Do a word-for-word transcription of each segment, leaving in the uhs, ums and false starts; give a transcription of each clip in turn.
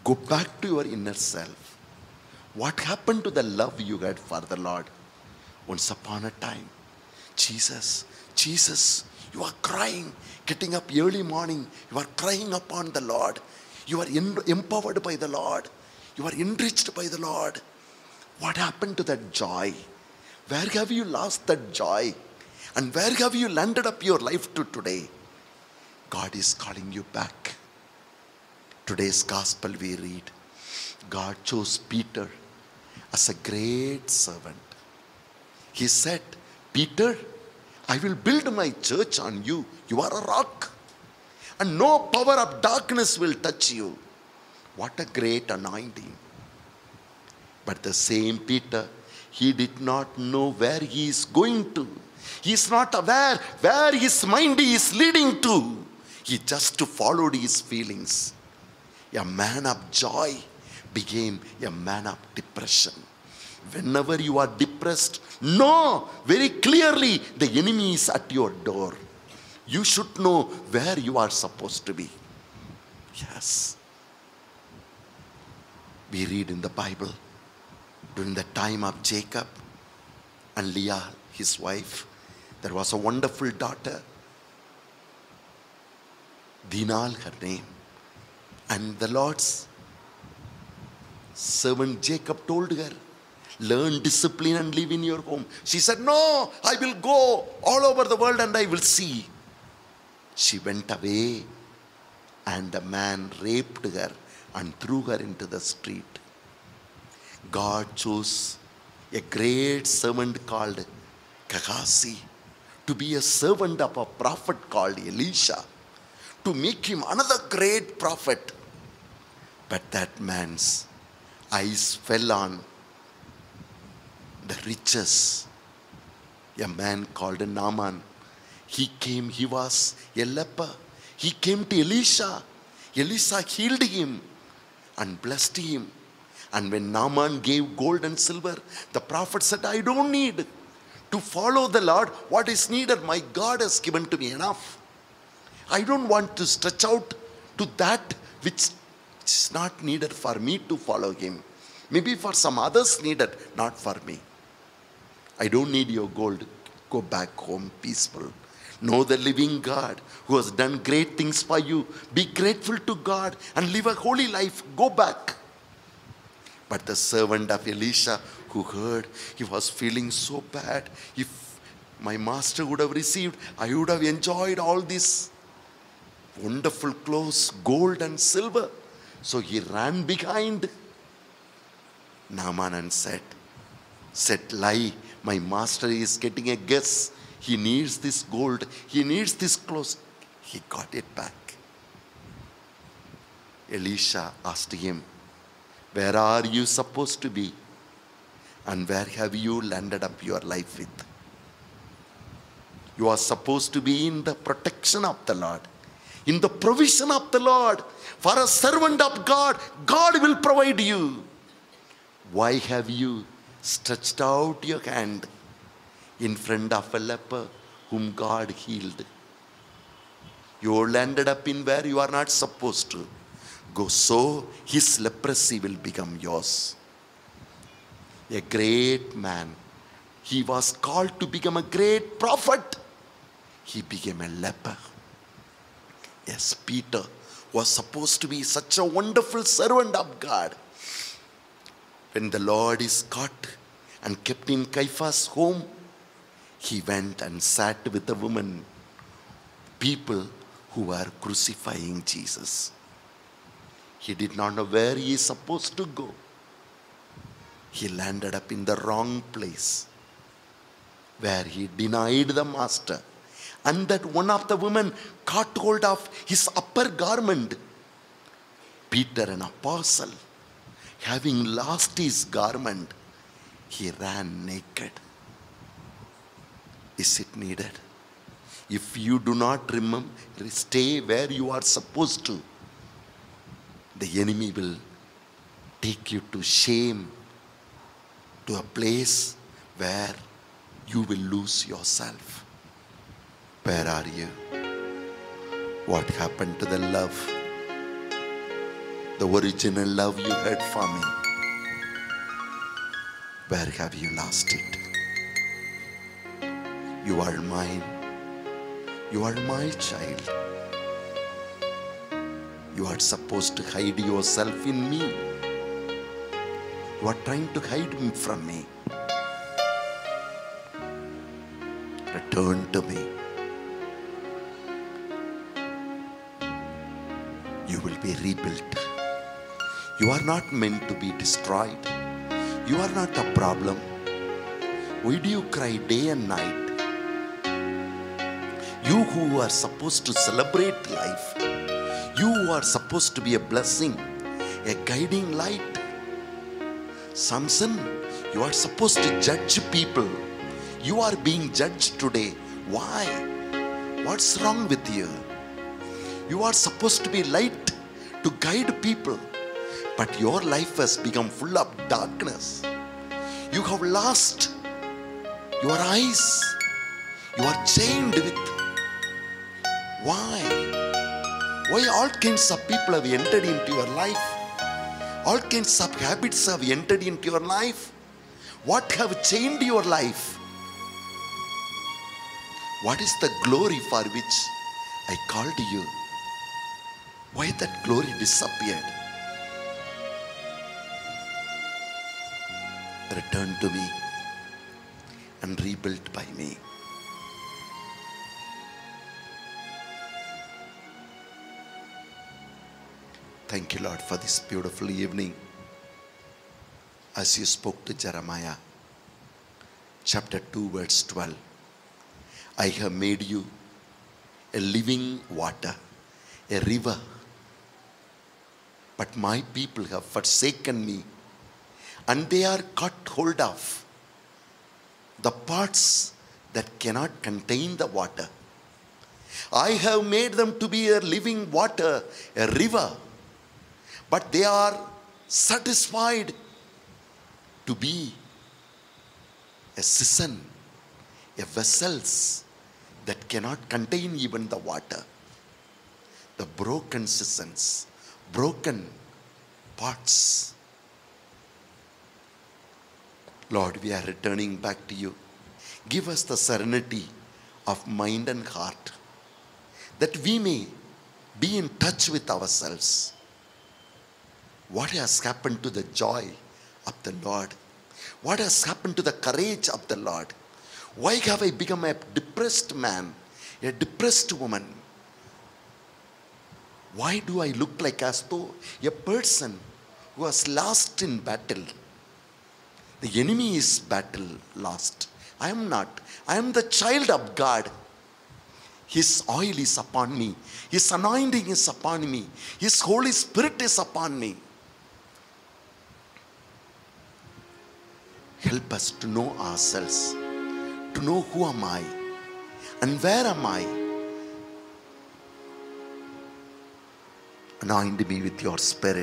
Go back to your inner self. What happened to the love you had for the Lord? Once upon a time, Jesus, Jesus, you are crying, getting up early morning. You are crying upon the Lord. You are in, empowered by the Lord. You are enriched by the Lord. What happened to that joy? Where have you lost that joy? And where have you landed up your life to today? God is calling you back. Today's gospel we read, God chose Peter as a great servant. He said, Peter, I will build my church on you. You are a rock. And no power of darkness will touch you. What a great anointing. But the same Peter, he did not know where he is going to. He is not aware where his mind is leading to. He just followed his feelings. A man of joy became a man of depression. Whenever you are depressed, know very clearly the enemy is at your door. You should know where you are supposed to be. Yes. We read in the Bible, during the time of Jacob and Leah, his wife, there was a wonderful daughter, Dinah, her name. And the Lord's servant Jacob told her, learn discipline and live in your home. She said, no, I will go all over the world and I will see. She went away and the man raped her and threw her into the street. God chose a great servant called Gehazi to be a servant of a prophet called Elisha, to make him another great prophet. But that man's eyes fell on the riches. A man called Naaman. He came, he was a leper. He came to Elisha. Elisha healed him and blessed him. And when Naaman gave gold and silver, the prophet said, I don't need to follow the Lord. What is needed, my God has given to me enough. I don't want to stretch out to that which is not needed for me to follow him. Maybe for some others needed, not for me. I don't need your gold. Go back home peaceful. Know the living God who has done great things for you. Be grateful to God and live a holy life. Go back. But the servant of Elisha who heard, he was feeling so bad. If my master would have received, I would have enjoyed all this wonderful clothes, gold and silver. So he ran behind Naaman and said, said, lie, my master is getting a guess. He needs this gold. He needs this clothes. He got it back. Elisha asked him, where are you supposed to be? And where have you landed up your life with? You are supposed to be in the protection of the Lord, in the provision of the Lord. For a servant of God, God will provide you. Why have you stretched out your hand in front of a leper whom God healed? You landed up in where you are not supposed to go, so his leprosy will become yours. A great man. He was called to become a great prophet. He became a leper. Yes, Peter was supposed to be such a wonderful servant of God. When the Lord is caught and kept in Caiaphas' home, he went and sat with the women, people who were crucifying Jesus. He did not know where he is supposed to go. He landed up in the wrong place, where he denied the master. And that one of the women caught hold of his upper garment. Peter, an apostle, having lost his garment, he ran naked. Is it needed? If you do not remember, stay where you are supposed to, the enemy will take you to shame, to a place where you will lose yourself. Where are you? What happened to the love? The original love you had for me, where have you lost it? You are mine. You are my child. You are supposed to hide yourself in me. You are trying to hide him from me. Return to me. You will be rebuilt. You are not meant to be destroyed. You are not a problem. Why do you cry day and night? You who are supposed to celebrate life, you who are supposed to be a blessing, a guiding light. Samson, you are supposed to judge people. You are being judged today. Why? What's wrong with you? You are supposed to be light to guide people, but your life has become full of darkness. You have lost your eyes. You are chained with. Why? Why all kinds of people have entered into your life? All kinds of habits have entered into your life. What have chained your life? What is the glory for which I called you? Why that glory disappeared? Return to me and rebuilt by me. Thank you, Lord, for this beautiful evening. As you spoke to Jeremiah, chapter two, verse twelve. I have made you a living water, a river. But my people have forsaken me, and they are cut hold of the parts that cannot contain the water. I have made them to be a living water, a river, but they are satisfied to be a cistern, a vessels that cannot contain even the water. The broken cisterns, broken parts. Lord, we are returning back to you. Give us the serenity of mind and heart, that we may be in touch with ourselves. What has happened to the joy of the Lord? What has happened to the courage of the Lord? Why have I become a depressed man, a depressed woman? Why do I look like as though a person who has lost in battle? The enemy is battle lost. I am not. I am the child of God. His oil is upon me. His anointing is upon me. His Holy Spirit is upon me. Help us to know ourselves, to know who am I and where am I. Anoint me with your Spirit.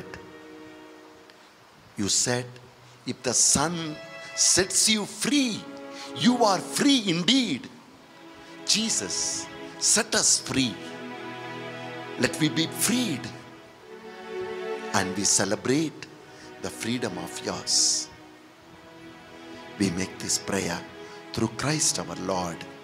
You said, if the Son sets you free, you are free indeed. Jesus, set us free. Let we be freed, and we celebrate the freedom of yours. We make this prayer through Christ our Lord.